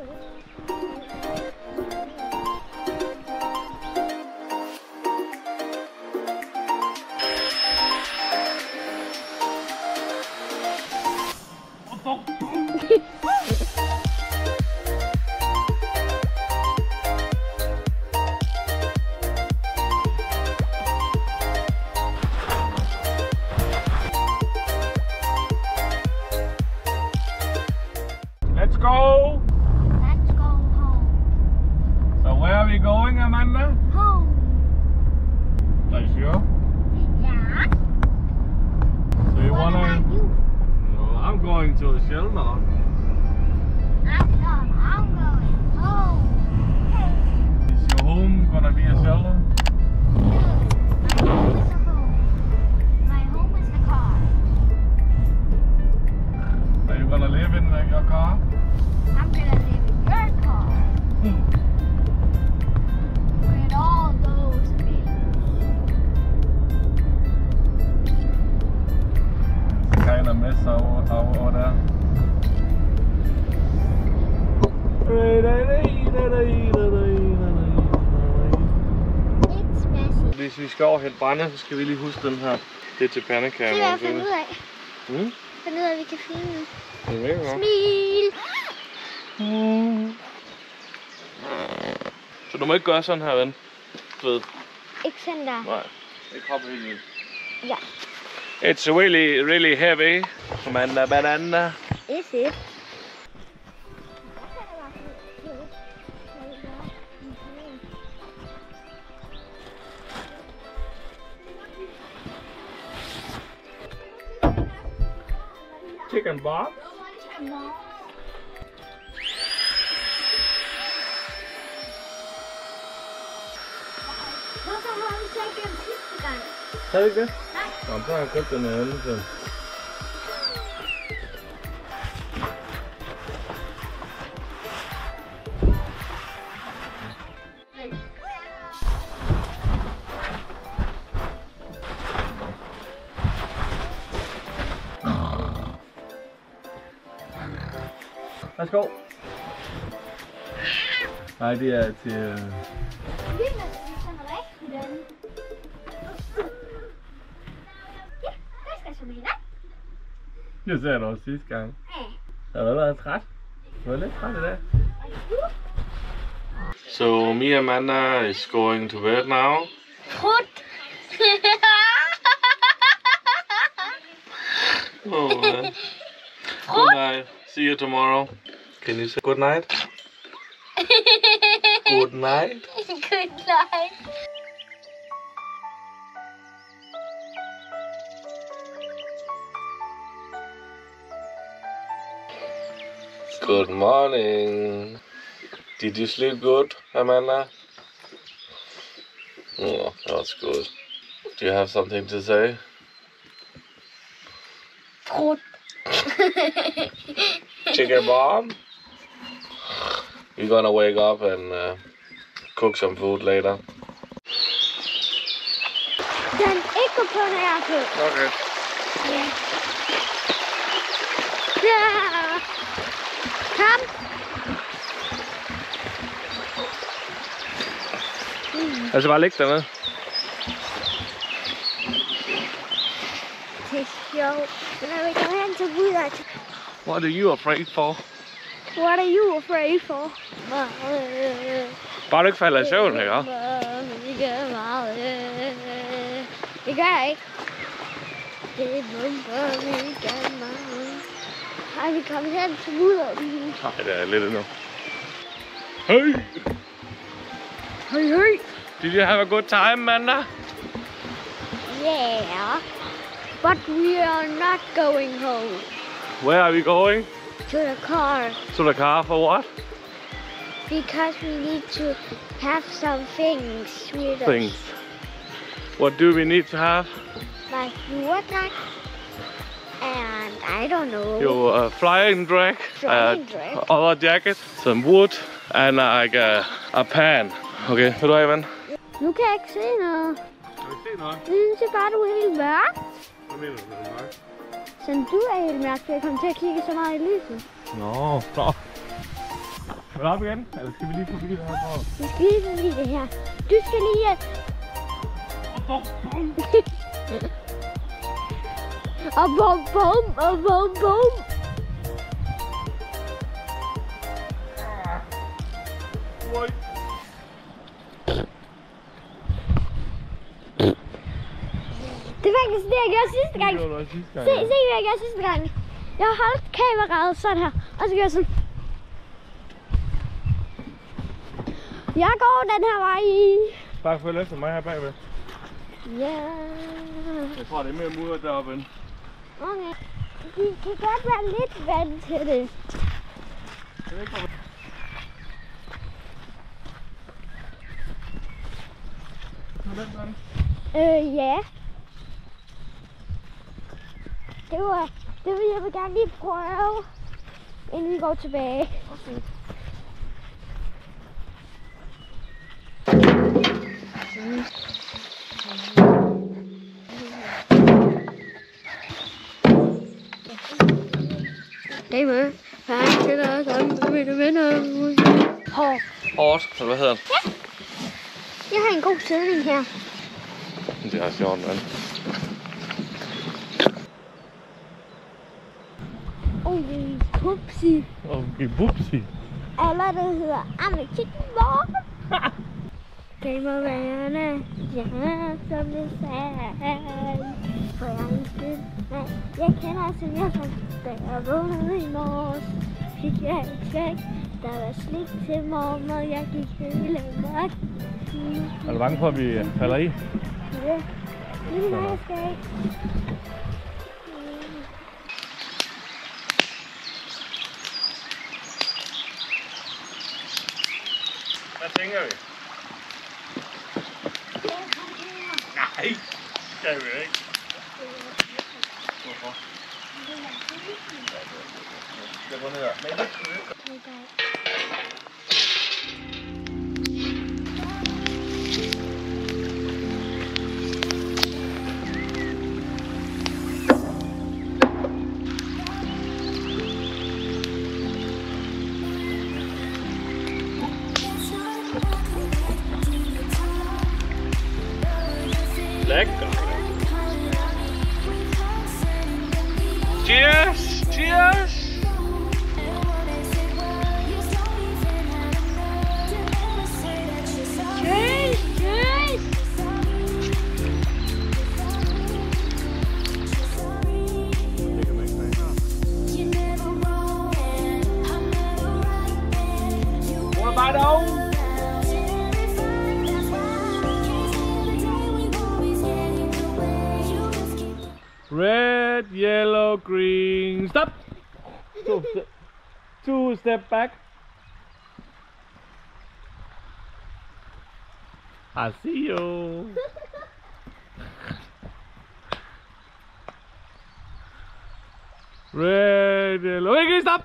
Let's go! Let's go home. So where are we going, Amanda? Home. Are you sure? Yeah. So you What wanna... about you? No, I'm going to the shelter. I'm going home. Is your home gonna be a shelter? My home is a home. My home is the car. Are you gonna live in your car? I'm gonna live in your car. With all those bills. Kind of mess over there. It's messy. Hvis vi skal over helt brænde, så skal vi lige huske den her. Det er til pandekager. Det er jeg fundet ud af. Mm? Fundet ud af, at vi kan filme. Det er mega godt. Smil! Så du må ikke gøre sådan her, ven. Du ved. Ikke sådan der. Nej. Ikke hoppe helt vildt. Ja. It's really heavy. Banana. Is it? Chicken bob. Hvorfor har vi så ikke den sidste gang? Havde vi ikke det? Nej. Nå, så har jeg købt den anden til. Værsgo. Nej, det er til... Det sagde du også sidste gang. Har du været træt? Du var lidt træt i dag. So me and Amanda is going to bed now. Prut! Oh, man. Good night. See you tomorrow. Can you say good night? Good night. Good night. Good morning. Did you sleep good, Amanda? Oh, that's good. Do you have something to say? Prut! Chicken bomb? You're gonna wake up and cook some food later. Den ikke på, når jeg er på. Okay. Ja. Ja. Kom. Altså bare ligge dernede. Det er sjovt. Når vi går hen til Buddha. What are you afraid for? What are you afraid for? Bare du ikke falder i søvn, ikke? Det gør jeg ikke. Det er bomber, vi gør meget. Ej, vi kommer hen til Buddha. Nej, det er lidt endnu. Hey! Hey, hey. Did you have a good time, Amanda? Yeah. But we are not going home. Where are we going? To the car. To the car for what? Because we need to have some things with Things. us. What do we need to have? Like water. And I don't know. Your flying drag, Flying drag. other jacket, some wood, and like a pan. Okay, vil du have, ven? Nu kan jeg ikke se noget. Kan du se noget? Jeg synes bare, du er helt mørk. Hvad mener du, det er mørkt? Sådan du er helt mørk, for jeg kommer til at kigge så meget i lyset. Nå. Skal du op igen? Eller skal vi lige forbi det her for? Vi skal lige forbi det her. Du skal lige... Og bum bum, og bum bum. Det er faktisk det, jeg gjorde sidste gang. Se, hvad jeg gjorde sidste gang. Jeg holdt kameraet sådan her, og så gør jeg sådan. Jeg går den her vej. Bare følg efter mig her bagved. Ja. Jeg tror, det er mere mudret deroppe. Okay. De kan godt være lidt vant til det. Ja. Det vil jeg gerne lige prøve, inden vi går tilbage. Okay. Hey med. Hej til dig sammen med mine venner. Hårdt, eller hvad hedder det? Ja. Jeg har en god sædning her. Det er sjovt, mand. Okay, pupsi. Okay, bupsi. Eller det hedder Amerikanborg. Det må være, ja, som det sagde. For jeg kender som jeg fandt, da jeg vågnede i morges. Fik jeg et svæk, der var slik til morgen, og jeg gik hele mørk. Er du bange for, at vi falder i? Ja, lige når jeg skal ikke. Hvad tænker vi? Nej, det kan vi ikke. Hvorfor? Jeg går ned her. Men Lækker. Cheers! Cheers! hvor er bare derovre? Red, yellow, green, stop! Two step back. I see you. Red, yellow, green, stop!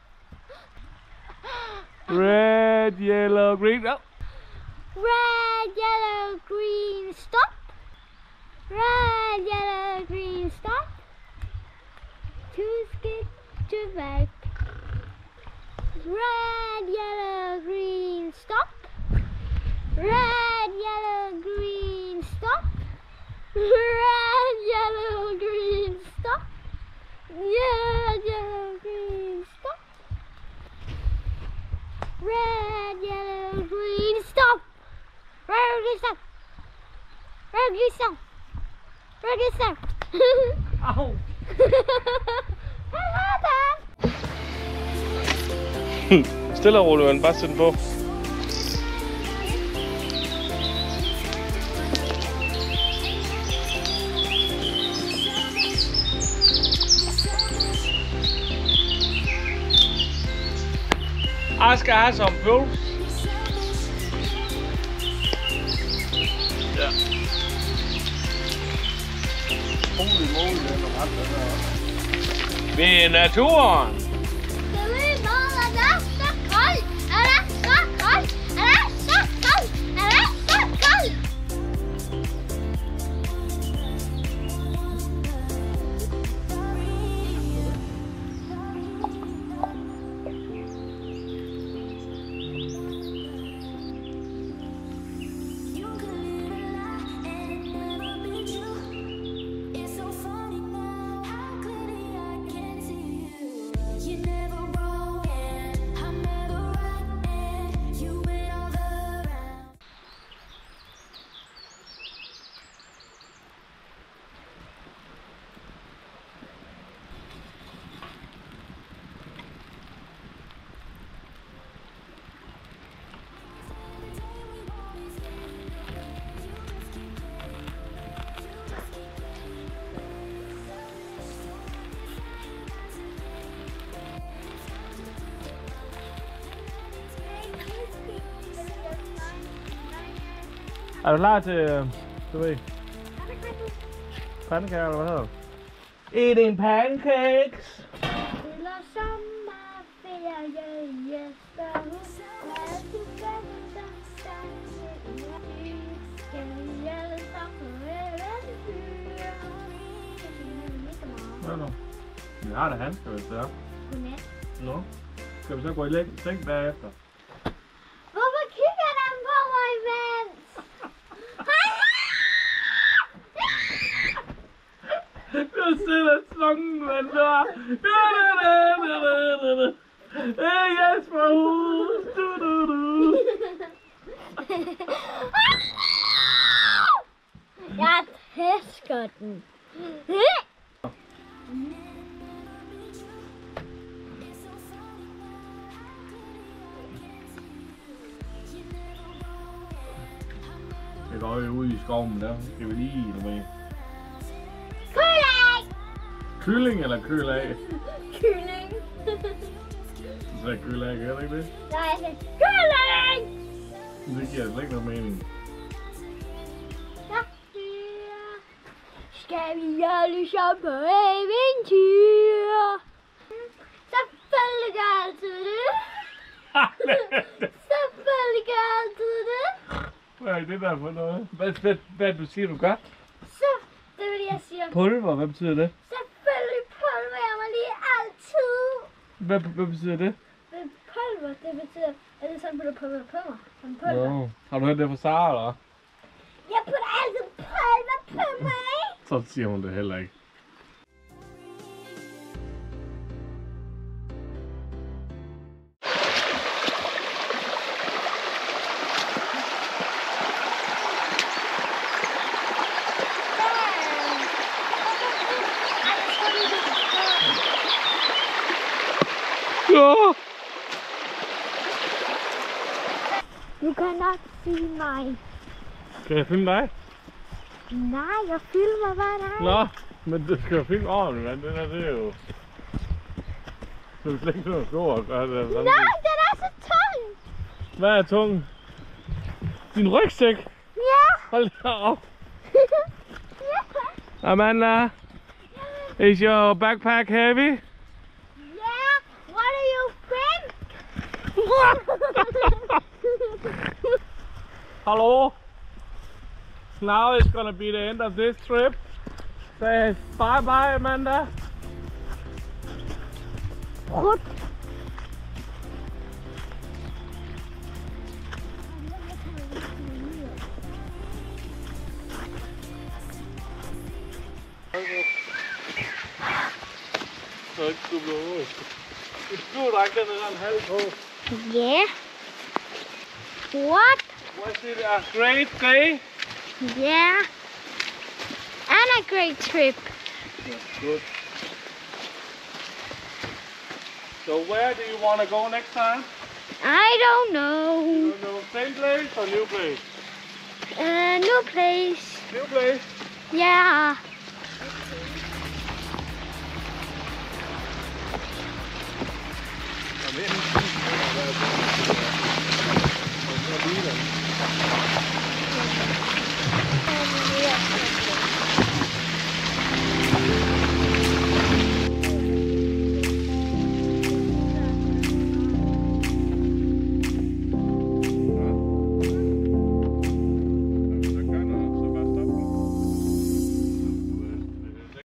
Red, yellow, green, up. Red, yellow, green, stop. Red, yellow, green, stop. Two skip to back. Red, yellow, green, stop. Red, yellow, green, stop. Red, yellow, green, stop. Red, yellow, green, stop. Red, yellow, green, stop. Red, green, stop. Red, green, stop. Red, green, stop. Au! Stille og roligt, men bare sæt den på. Jeg skal have som pøls. Ja. Holy moly, det er noget ret, den her. Vi er i naturen. Er du klar til, du ved, pandekager eller hvad hedder det? Eating pancakes! Eller sommerferie, Jesper, Hvad nu? Vi har det handsker, hvis det er. Godnat. Nå. Skal vi så gå i seng bagefter? Hvorfor kigger den på mig imens? Jeg sidder slungen, men der. Hey Jesper Hus! Jeg tæsker den. Vi går jo ud i skoven, der skal vi lige med. Kylling! Kylling eller køl af? Kylling. Du sagde køl af, gør det ikke det? Nej, jeg sagde kylling! Det giver altså ikke noget mening. Ja, skal vi alle sammen på eventyr? Selvfølgelig gør jeg altid det. Selvfølgelig gør jeg altid det. Hvad er det der for noget? Hvad betyder du gør? Så, det er det, jeg siger. Pulver, hvad betyder det? Selvfølgelig pulver jeg mig lige altid. Hvad betyder det? Pulver, det betyder, at det sådan putter pulver på mig. Som pulver. Nå. Har du hørt det fra Sara, eller? Jeg putter altid pulver på mig. Så siger hun det heller ikke. Ja. Du kan nok se mig. Kan jeg filme dig? Nej, jeg filmer bare dig. Nå, men du skal jo filme ordentligt, men den er det jo. Så det er slet ikke noget stort. Nej, den er så tung. Hvad er tung? Din rygsæk? Ja. Hold da op. Ja. Amanda, is your backpack heavy? Yeah, what do you think? Hello. Now it's gonna be the end of this trip. Say bye bye, Amanda. Prut. Et flyvdragt, den er en halv på. Yeah. What? Was it a great day? Yeah. And a great trip. Yeah, good. So where do you want to go next time? I don't know. You don't know, same place or new place? New place. New place. Yeah. Kom ind.